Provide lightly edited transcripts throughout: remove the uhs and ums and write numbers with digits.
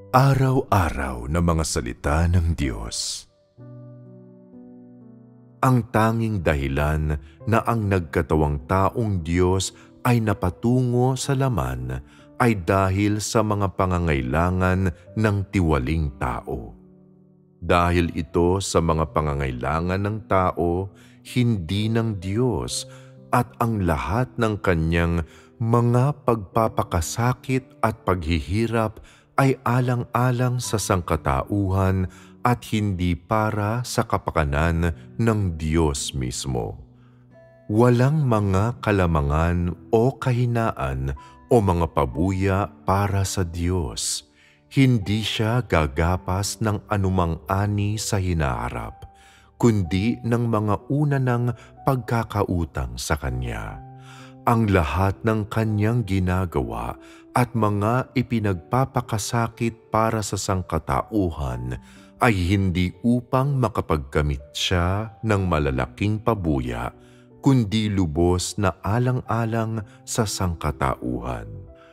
Araw-araw na mga salita ng Diyos. Ang tanging dahilan na ang nagkatawang taong Diyos ay napatungo sa laman ay dahil sa mga pangangailangan ng tiwaling tao. Dahil ito sa mga pangangailangan ng tao, hindi ng Diyos, at ang lahat ng kanyang mga pagpapakasakit at paghihirap ay alang-alang sa sangkatauhan at hindi para sa kapakanan ng Diyos mismo. Walang mga kalamangan o kahinaan o mga pabuya para sa Diyos. Hindi siya gagapas ng anumang ani sa hinaharap, kundi ng mga una ng pagkakautang sa Kanya. Ang lahat ng Kanyang ginagawa at mga ipinagpapakasakit para sa sangkatauhan ay hindi upang makapagkamit siya ng malalaking pabuya, kundi lubos na alang-alang sa sangkatauhan.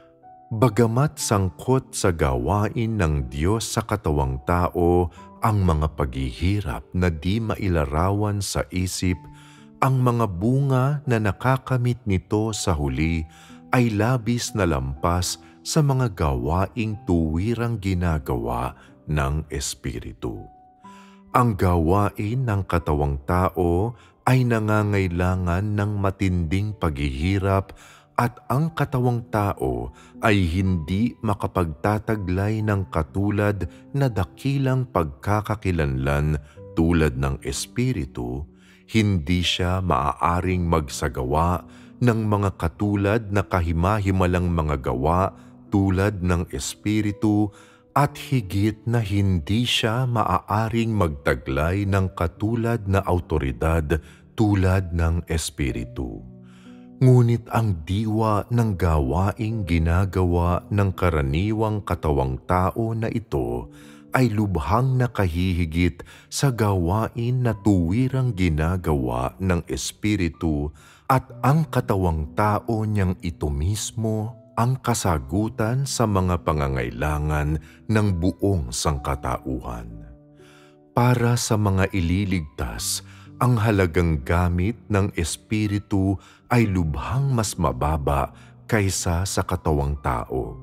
Bagamat sangkot sa gawain ng Diyos sa katawang tao ang mga paghihirap na di mailarawan sa isip, ang mga bunga na nakakamit nito sa huli ay labis na lampas sa mga gawaing tuwirang ginagawa ng Espiritu. Ang gawain ng katawang tao ay nangangailangan ng matinding paghihirap at ang katawang tao ay hindi makapagtataglay ng katulad na dakilang pagkakakilanlan tulad ng Espiritu. Hindi siya maaaring magsagawa ng mga katulad na kahima-himalang mga gawa tulad ng Espiritu, at higit na hindi siya maaaring magtaglay ng katulad na awtoridad tulad ng Espiritu. Ngunit ang diwa ng gawaing ginagawa ng karaniwang katawang tao na ito ay lubhang nakahihigit sa gawain na tuwirang ginagawa ng Espiritu, at ang katawang tao niyang ito mismo ang kasagutan sa mga pangangailangan ng buong sangkatauhan. Para sa mga ililigtas, ang halagang gamit ng Espiritu ay lubhang mas mababa kaysa sa katawang tao.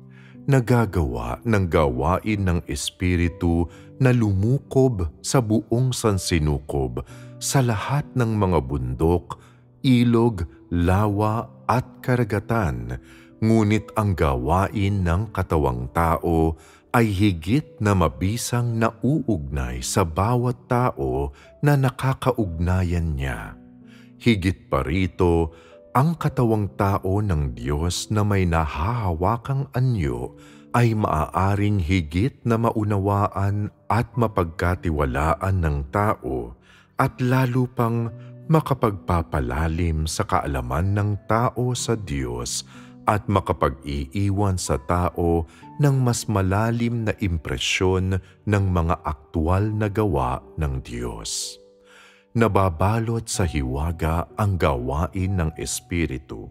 Nagagawa ng gawain ng Espiritu na lumukob sa buong sansinukob sa lahat ng mga bundok, ilog, lawa at karagatan, ngunit ang gawain ng katawang tao ay higit na mabisang nauugnay sa bawat tao na nakakaugnayan niya. Higit pa rito, ang katawang tao ng Diyos na may nahahawakang anyo ay maaaring higit na maunawaan at mapagkatiwalaan ng tao, at lalo pang makapagpapalalim sa kaalaman ng tao sa Diyos at makapag-iiwan sa tao ng mas malalim na impresyon ng mga aktwal na gawa ng Diyos. Nababalot sa hiwaga ang gawain ng Espiritu.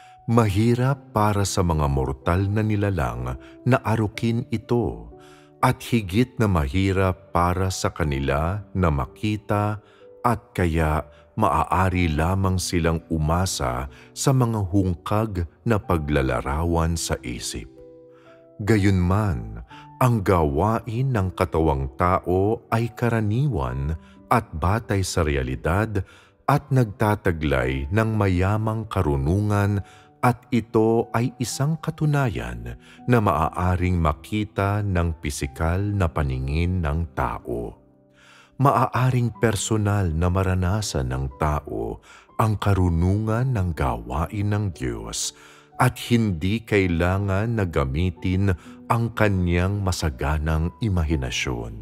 Mahirap para sa mga mortal na nilalang na arukin ito, at higit na mahirap para sa kanila na makita, at kaya maaari lamang silang umasa sa mga hungkag na paglalarawan sa isip. Gayunman, ang gawain ng katawang tao ay karaniwan at batay sa realidad at nagtataglay ng mayamang karunungan, at ito ay isang katunayan na maaaring makita ng pisikal na paningin ng tao. Maaaring personal na maranasan ng tao ang karunungan ng gawain ng Diyos, at hindi kailangan na gamitin ang kanyang masaganang imahinasyon.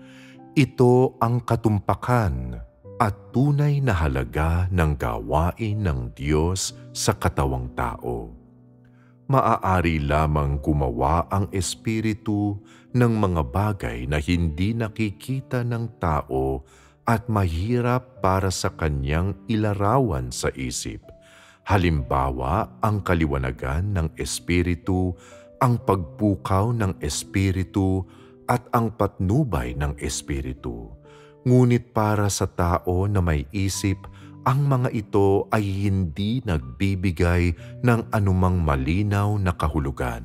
Ito ang katumpakan at tunay na halaga ng gawain ng Diyos sa katawang tao. Maaari lamang gumawa ang Espiritu ng mga bagay na hindi nakikita ng tao at mahirap para sa kanyang ilarawan sa isip. Halimbawa, ang kaliwanagan ng Espiritu ang pagpukaw ng Espiritu at ang patnubay ng Espiritu. Ngunit para sa tao na may isip, ang mga ito ay hindi nagbibigay ng anumang malinaw na kahulugan.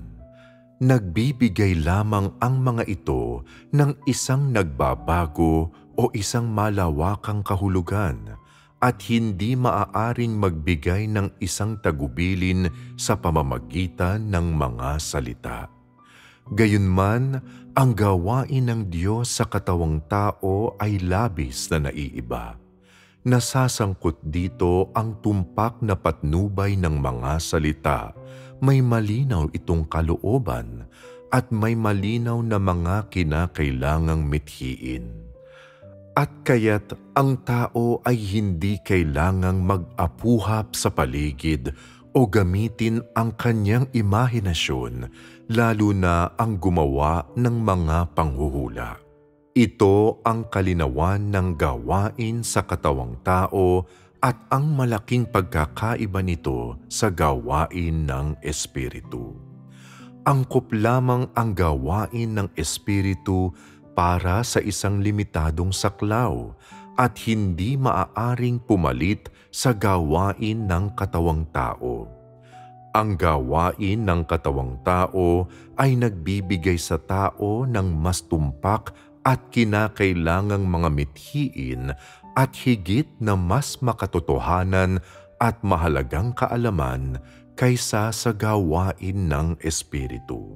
Nagbibigay lamang ang mga ito ng isang nagbabago o isang malawakang kahulugan at hindi maaaring magbigay ng isang tagubilin sa pamamagitan ng mga salita. Gayunman, ang gawain ng Diyos sa katawang tao ay labis na naiiba. Nasasangkot dito ang tumpak na patnubay ng mga salita. May malinaw itong kalooban at may malinaw na mga kinakailangang mithiin. At kaya't ang tao ay hindi kailangang mag-apuhap sa paligid o gamitin ang kanyang imahinasyon, lalo na ang gumawa ng mga panghuhula. Ito ang kalinawan ng gawain sa katawang tao at ang malaking pagkakaiba nito sa gawain ng Espiritu. Angkop lamang ang gawain ng Espiritu para sa isang limitadong saklaw at hindi maaaring pumalit sa gawain ng katawang tao. Ang gawain ng katawang tao ay nagbibigay sa tao ng mas tumpak at kinakailangang mga mithiin at higit na mas makatotohanan at mahalagang kaalaman kaysa sa gawain ng Espiritu.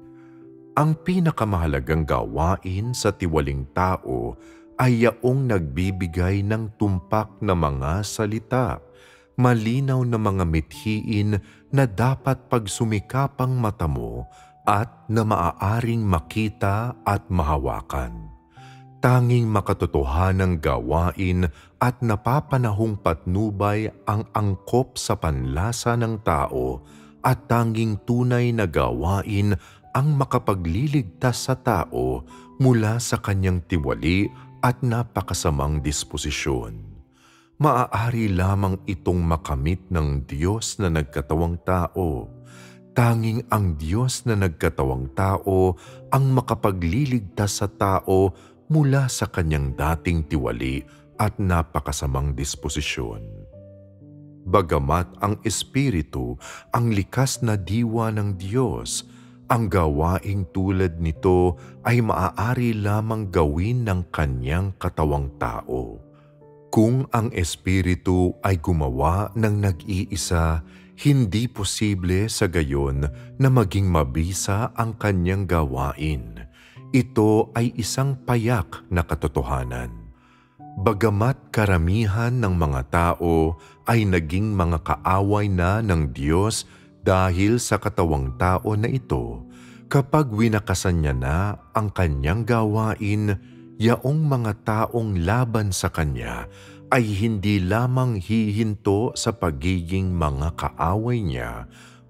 Ang pinakamahalagang gawain sa tiwaling tao ay yaong nagbibigay ng tumpak na mga salita, malinaw na mga mithiin na dapat pagsumikapang mata mo at na maaaring makita at mahawakan. Tanging makatotohanang gawain at napapanahong patnubay ang angkop sa panlasa ng tao at tanging tunay na gawain ang makapagliligtas sa tao mula sa kanyang tiwali at napakasamang disposisyon. Maaari lamang itong makamit ng Diyos na nagkatawang tao. Tanging ang Diyos na nagkatawang tao ang makapagliligtas sa tao mula sa kanyang dating tiwali at napakasamang disposisyon. Bagamat ang Espiritu ang likas na diwa ng Diyos, ang gawaing tulad nito ay maaari lamang gawin ng kanyang katawang tao. Kung ang Espiritu ay gumawa ng nag-iisa, hindi posible sa gayon na maging mabisa ang kanyang gawain. Ito ay isang payak na katotohanan. Bagamat karamihan ng mga tao ay naging mga kaaway na ng Diyos dahil sa katawang tao na ito, kapag winakasan niya na ang kanyang gawain, yaong mga taong laban sa kanya ay hindi lamang hihinto sa pagiging mga kaaway niya,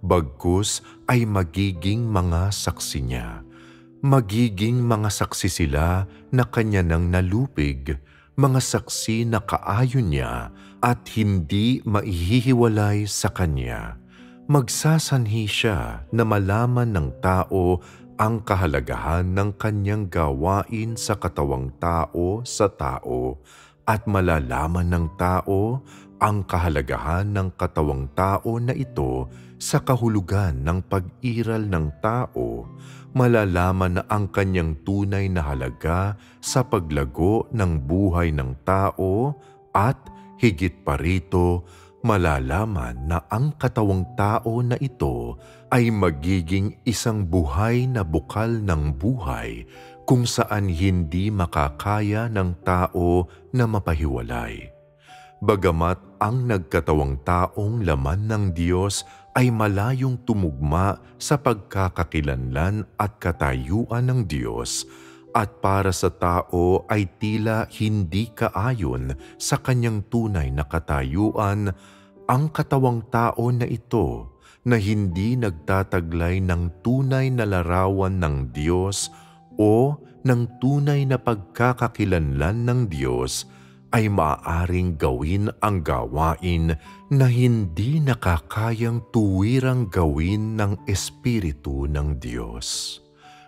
bagkus ay magiging mga saksi niya. Magiging mga saksi sila na kanya nang nalupig, mga saksi na kaayon niya at hindi maihihiwalay sa kanya. Magsasanhi siya na malaman ng tao ang kahalagahan ng kanyang gawain sa katawang tao sa tao at malalaman ng tao ang kahalagahan ng katawang tao na ito sa kahulugan ng pag-iral ng tao. Malalaman na ang kanyang tunay na halaga sa paglago ng buhay ng tao at higit pa rito, malalaman na ang katawang tao na ito ay magiging isang buhay na bukal ng buhay kung saan hindi makakaya ng tao na mapahiwalay. Bagamat ang nagkatawang taong laman ng Diyos ay malayong tumugma sa pagkakakilanlan at katayuan ng Diyos, at para sa tao ay tila hindi kaayon sa kanyang tunay na katayuan, ang katawang tao na ito na hindi nagtataglay ng tunay na larawan ng Diyos o ng tunay na pagkakakilanlan ng Diyos ay maaaring gawin ang gawain na hindi nakakayang tuwirang gawin ng Espiritu ng Diyos.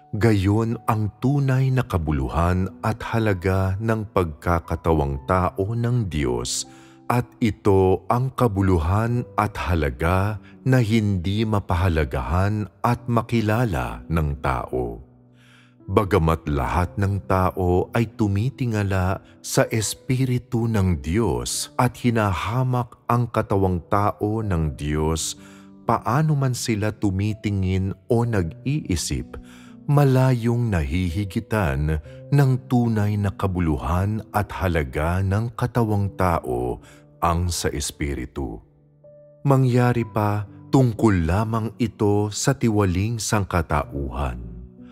Gayon ang tunay na kabuluhan at halaga ng pagkakatawang tao ng Diyos, at ito ang kabuluhan at halaga na hindi mapahalagahan at makilala ng tao. Bagamat lahat ng tao ay tumitingala sa Espiritu ng Diyos at hinahamak ang katawang tao ng Diyos, paano man sila tumitingin o nag-iisip, malayong nahihigitan ng tunay na kabuluhan at halaga ng katawang tao ang sa Espiritu. Mangyari pa tungkol lamang ito sa tiwaling sangkatauhan.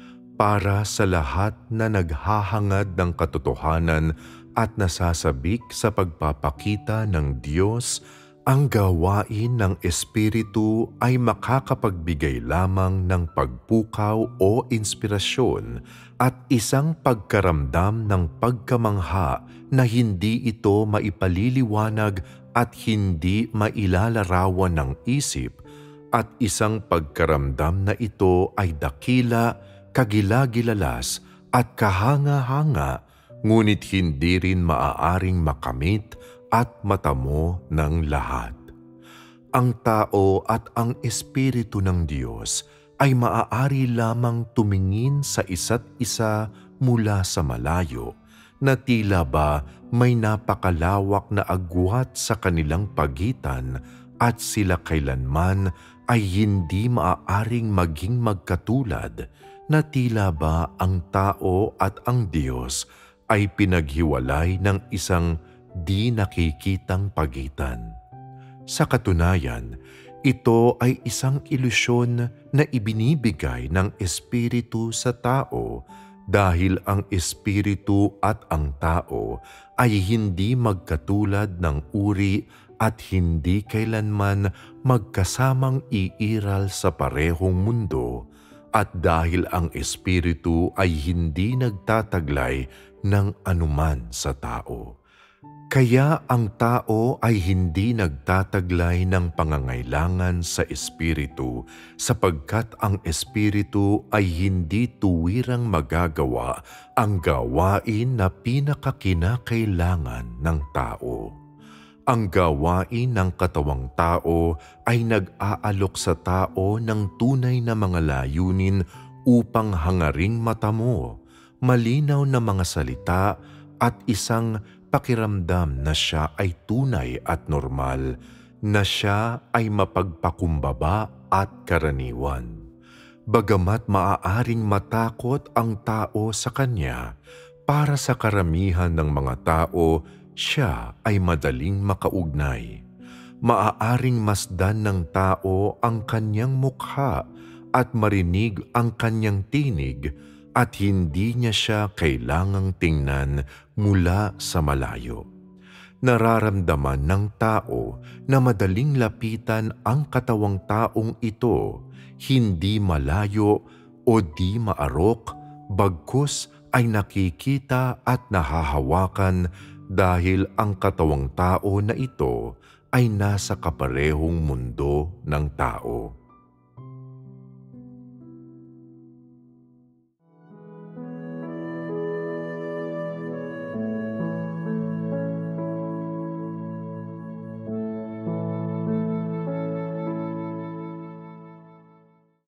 Para sa lahat na naghahangad ng katotohanan at nasasabik sa pagpapakita ng Diyos, ang gawain ng Espiritu ay makakapagbigay lamang ng pagpukaw o inspirasyon at isang pagkaramdam ng pagkamangha na hindi ito maipaliliwanag at hindi mailalarawan ng isip, at isang pagkaramdam na ito ay dakila, kagilagilalas at kahanga-hanga, ngunit hindi rin maaaring makamit at matamo ng lahat. Ang tao at ang Espiritu ng Diyos ay maaari lamang tumingin sa isa't isa mula sa malayo, na tila ba may napakalawak na agwat sa kanilang pagitan, at sila kailanman ay hindi maaaring maging magkatulad, na tila ba ang tao at ang Diyos ay pinaghiwalay ng isang di nakikitang pagitan. Sa katunayan, ito ay isang ilusyon na ibinibigay ng Espiritu sa tao, dahil ang Espiritu at ang tao ay hindi magkatulad ng uri at hindi kailanman magkasamang iiral sa parehong mundo, at dahil ang Espiritu ay hindi nagtataglay ng anuman sa tao. Kaya ang tao ay hindi nagtataglay ng pangangailangan sa Espiritu, sapagkat ang Espiritu ay hindi tuwirang magagawa ang gawain na pinakakinakailangan ng tao. Ang gawain ng katawang tao ay nag-aalok sa tao ng tunay na mga layunin upang hangaring matamo, malinaw na mga salita at isang pakiramdam na siya ay tunay at normal, na siya ay mapagpakumbaba at karaniwan. Bagamat maaaring matakot ang tao sa kanya, para sa karamihan ng mga tao, siya ay madaling makaugnay. Maaaring masdan ng tao ang kanyang mukha at marinig ang kanyang tinig, at hindi niya siya kailangang tingnan mula sa malayo. Nararamdaman ng tao na madaling lapitan ang katawang taong ito, hindi malayo o di maarok, bagkus ay nakikita at nahahawakan, dahil ang katawang tao na ito ay nasa kaparehong mundo ng tao.